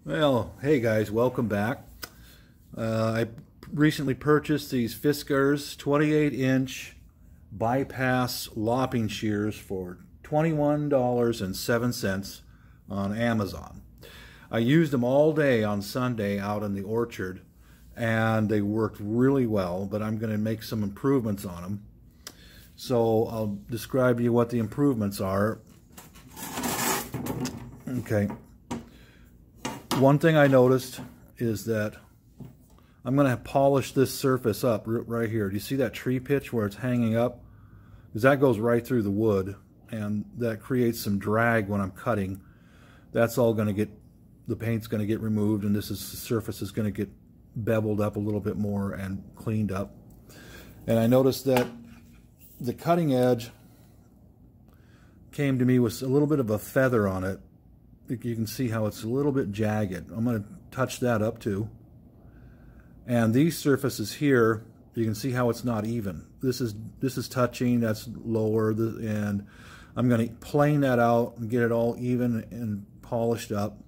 Well, hey guys, welcome back. I recently purchased these Fiskars 28-inch bypass lopping shears for $21.07 on Amazon. I used them all day on Sunday out in the orchard, and they worked really well, but I'm going to make some improvements on them. So I'll describe to you what the improvements are. Okay. One thing I noticed is that I'm going to polish this surface up right here. Do you see that tree pitch where it's hanging up? Because that goes right through the wood, and that creates some drag when I'm cutting. That's all going to get, the paint's going to get removed, and the surface is going to get beveled up a little bit more and cleaned up. And I noticed that the cutting edge came to me with a little bit of a feather on it. You can see how it's a little bit jagged. I'm going to touch that up too. And these surfaces here, you can see how it's not even. This is touching, that's lower, and I'm going to plane that out and get it all even and polished up.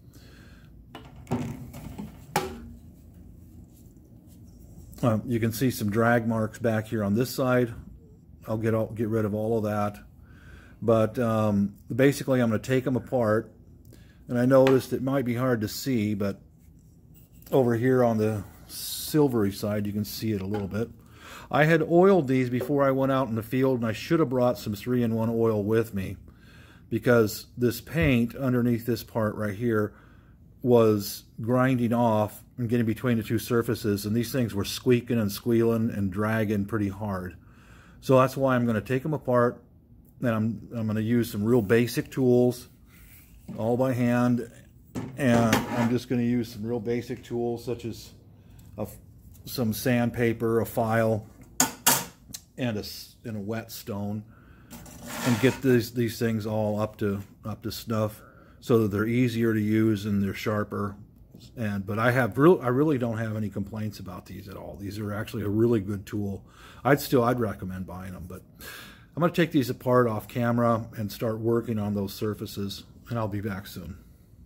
You can see some drag marks back here on this side. I'll get rid of all of that. But basically I'm going to take them apart. And I noticed it might be hard to see, but over here on the silvery side, you can see it a little bit. I had oiled these before I went out in the field, and I should have brought some 3-in-1 oil with me, because this paint underneath this part right here was grinding off and getting between the two surfaces, and these things were squeaking and squealing and dragging pretty hard. So that's why I'm going to take them apart, and I'm going to use some real basic tools, all by hand, and I'm just going to use some real basic tools such as some sandpaper, a file, and a wet stone, and get these things all up to snuff so that they're easier to use and they're sharper. But I really don't have any complaints about these at all. These are actually a really good tool. I'd recommend buying them, but I'm going to take these apart off camera and start working on those surfaces, and I'll be back soon.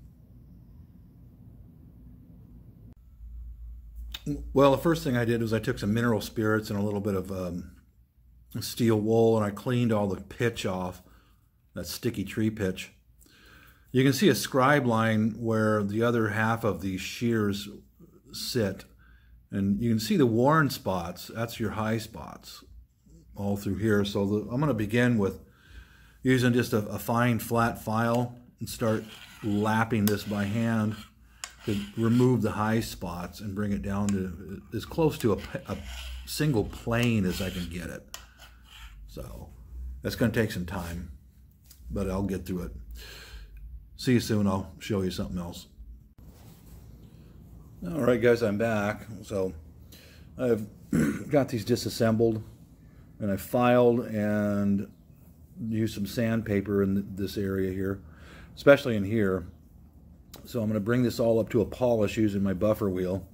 Well, the first thing I did was I took some mineral spirits and a little bit of steel wool, and I cleaned all the pitch off, that sticky tree pitch. You can see a scribe line where the other half of these shears sit, and you can see the worn spots. That's your high spots all through here. So I'm going to begin with using just a fine flat file and start lapping this by hand to remove the high spots and bring it down to as close to a single plane as I can get it. So that's going to take some time, but I'll get through it. See you soon. I'll show you something else. All right, guys, I'm back. So I've got these disassembled, and I filed and used some sandpaper in this area here, especially in here. So I'm going to bring this all up to a polish using my buffer wheel.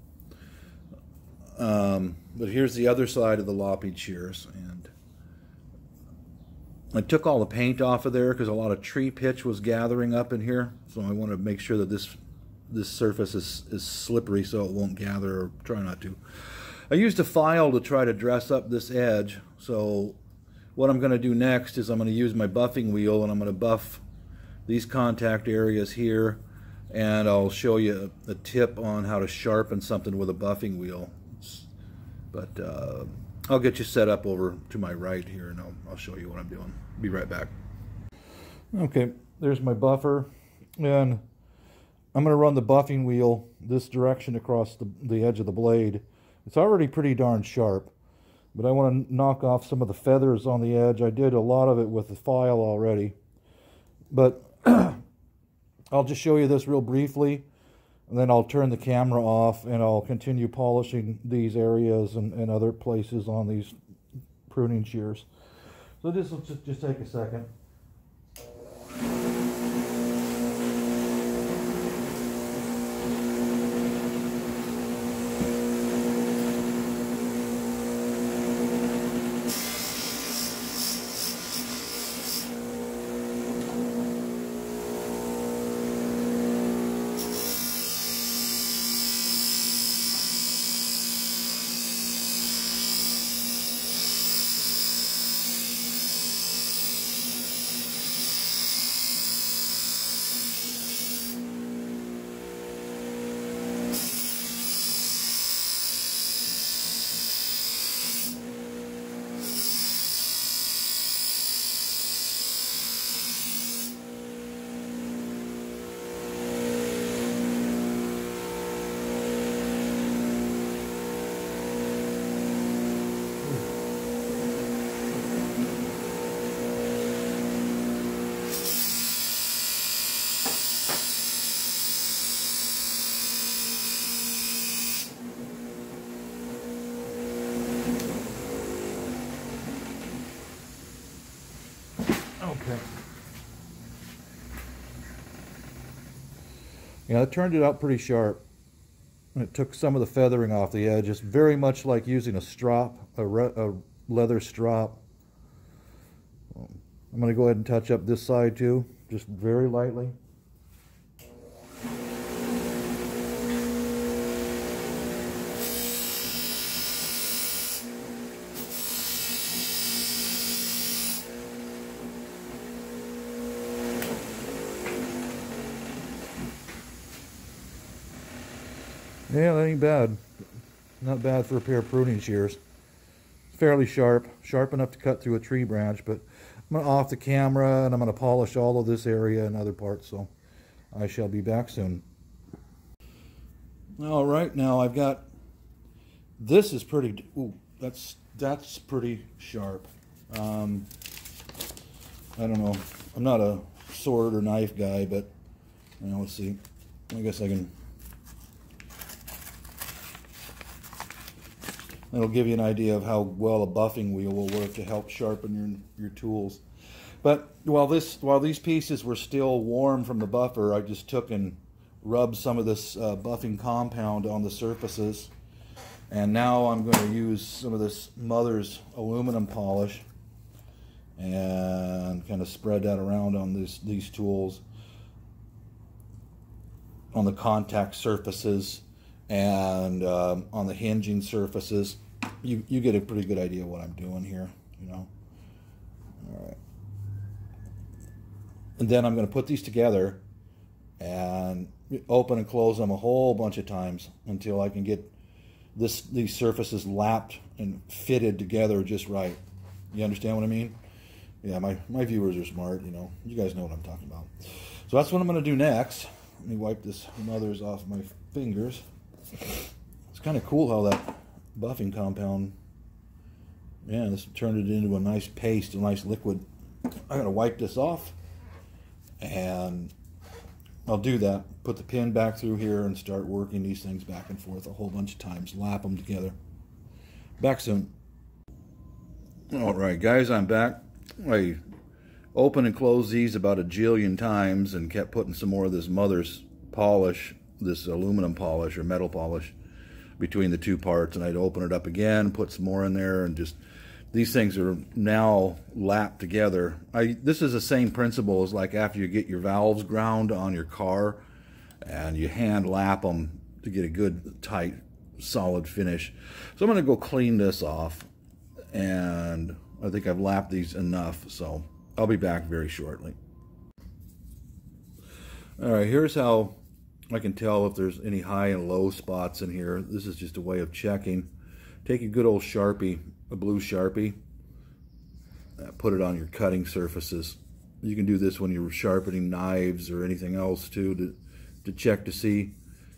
But here's the other side of the lopping shears, and I took all the paint off of there because a lot of tree pitch was gathering up in here. So I want to make sure that this surface is slippery so it won't gather, or try not to. I used a file to try to dress up this edge. So what I'm going to do next is I'm going to use my buffing wheel, and I'm going to buff these contact areas here, and I'll show you a tip on how to sharpen something with a buffing wheel. But I'll get you set up over to my right here, and I'll show you what I'm doing. Be right back. Okay, there's my buffer, and I'm going to run the buffing wheel this direction across the edge of the blade. It's already pretty darn sharp, but I want to knock off some of the feathers on the edge. I did a lot of it with the file already, but I'll just show you this real briefly, and then I'll turn the camera off, and I'll continue polishing these areas and other places on these pruning shears. So this will just take a second. Yeah, it turned it out pretty sharp. It took some of the feathering off the edge. It's very much like using a strop, a leather strop. I'm going to go ahead and touch up this side too, just very lightly. Yeah, that ain't bad. Not bad for a pair of pruning shears. Fairly sharp enough to cut through a tree branch, but I'm going to off the camera and I'm going to polish all of this area and other parts, so I shall be back soon. All right, now I've got, this is pretty, ooh, that's pretty sharp. I don't know, I'm not a sword or knife guy, but you know, let's see, I guess I can. It'll give you an idea of how well a buffing wheel will work to help sharpen your tools. But while these pieces were still warm from the buffer, I just took and rubbed some of this buffing compound on the surfaces. And now I'm going to use some of this Mother's aluminum polish and kind of spread that around on these tools, on the contact surfaces and on the hinging surfaces. You get a pretty good idea of what I'm doing here, you know. All right. And then I'm going to put these together and open and close them a whole bunch of times until I can get these surfaces lapped and fitted together just right. You understand what I mean? Yeah, my viewers are smart, you know. You guys know what I'm talking about. So that's what I'm going to do next. Let me wipe this Mother's off my fingers. It's kind of cool how that buffing compound, yeah, this turned it into a nice paste, a nice liquid. I gotta wipe this off, and I'll do that. Put the pin back through here and start working these things back and forth a whole bunch of times. Lap them together. Back soon. All right, guys, I'm back. I opened and closed these about a jillion times and kept putting some more of this Mother's polish, this aluminum polish or metal polish, between the two parts, and I'd open it up again, put some more in there, and just these things are now lapped together. This is the same principle as like after you get your valves ground on your car and you hand lap them to get a good tight solid finish. So I'm going to go clean this off, and I think I've lapped these enough, so I'll be back very shortly. All right, here's how I can tell if there's any high and low spots in here. This is just a way of checking. Take a good old Sharpie, a blue Sharpie, put it on your cutting surfaces. You can do this when you're sharpening knives or anything else too, to check to see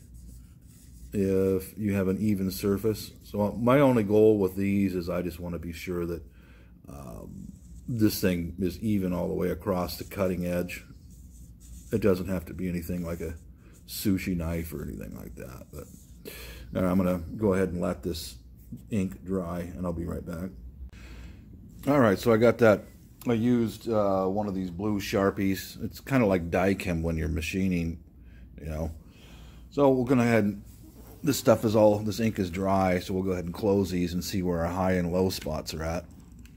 if you have an even surface. So my only goal with these is I just want to be sure that this thing is even all the way across the cutting edge. It doesn't have to be anything like a sushi knife or anything like that. But I'm going to go ahead and let this ink dry, and I'll be right back. All right, so I got that. I used one of these blue Sharpies. It's kind of like die chem when you're machining, you know. So we're going to head. This stuff is all, this ink is dry, so we'll go ahead and close these and see where our high and low spots are at.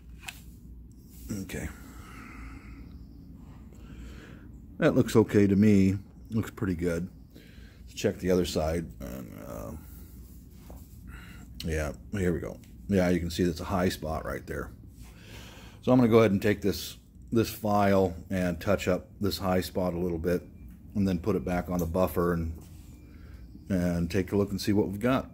Okay. That looks okay to me. Looks pretty good. Let's check the other side. And, yeah, here we go. Yeah, you can see that's a high spot right there. So I'm going to go ahead and take this file and touch up this high spot a little bit, and then put it back on the buffer and take a look and see what we've got.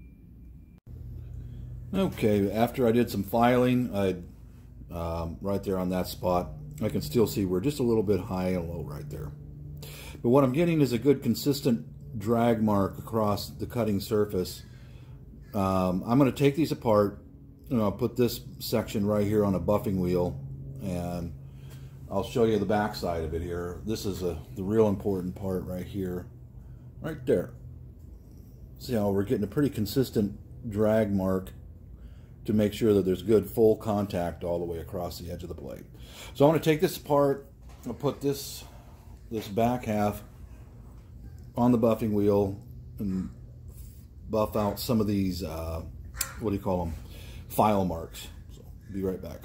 Okay, after I did some filing, right there on that spot, I can still see we're just a little bit high and low right there. But what I'm getting is a good consistent drag mark across the cutting surface. I'm going to take these apart, and I'll put this section right here on a buffing wheel, and I'll show you the back side of it here. This is the real important part right here, right there. See how we're getting a pretty consistent drag mark to make sure that there's good full contact all the way across the edge of the blade. So I'm going to take this apart. I'll put this back half on the buffing wheel and buff out some of these, what do you call them, file marks. So, be right back.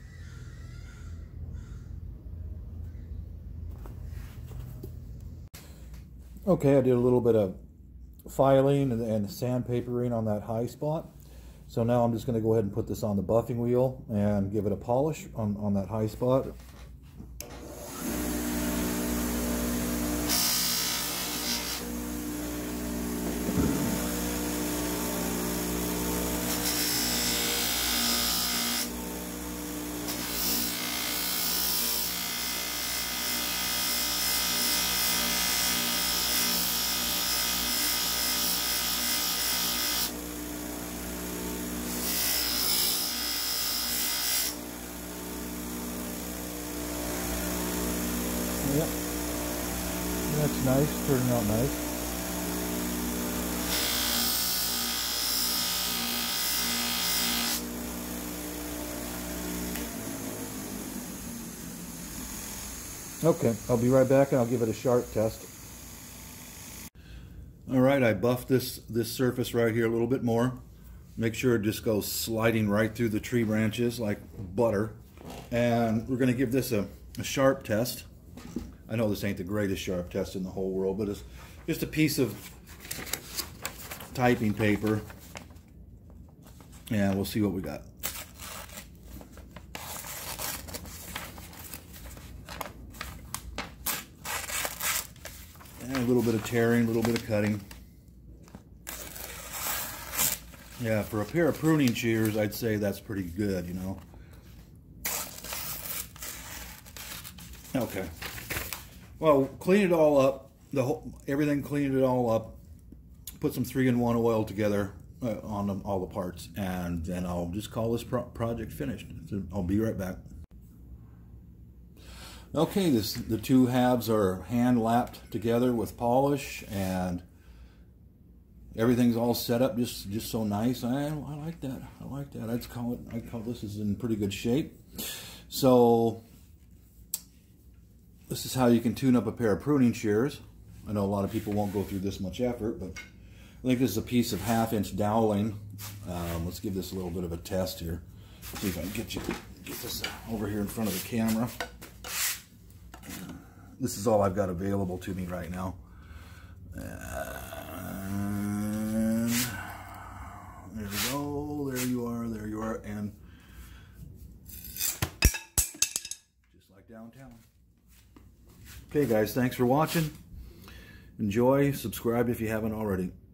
Okay, I did a little bit of filing and sandpapering on that high spot. So now I'm just going to go ahead and put this on the buffing wheel and give it a polish on that high spot. Yep, that's nice, turning out nice. Okay, I'll be right back and I'll give it a sharp test. All right, I buffed this surface right here a little bit more. Make sure it just goes sliding right through the tree branches like butter. And we're going to give this a sharp test. I know this ain't the greatest sharp test in the whole world, but it's just a piece of typing paper. And we'll see what we got. And a little bit of tearing, a little bit of cutting. Yeah, for a pair of pruning shears, I'd say that's pretty good, you know. Okay. Well, clean it all up. Everything, cleaned it all up. Put some 3-in-1 oil together on all the parts, and then I'll just call this project finished. So I'll be right back. Okay, the two halves are hand lapped together with polish, and everything's all set up just so nice. I like that. I like that. I'd call this is in pretty good shape. So this is how you can tune up a pair of pruning shears. I know a lot of people won't go through this much effort, but I think this is a piece of 1/2-inch doweling. Let's give this a little bit of a test here. See if I can get this over here in front of the camera. This is all I've got available to me right now. And there we go. There you are. There you are. And just like downtown. Okay, guys, thanks for watching. Enjoy. Subscribe if you haven't already.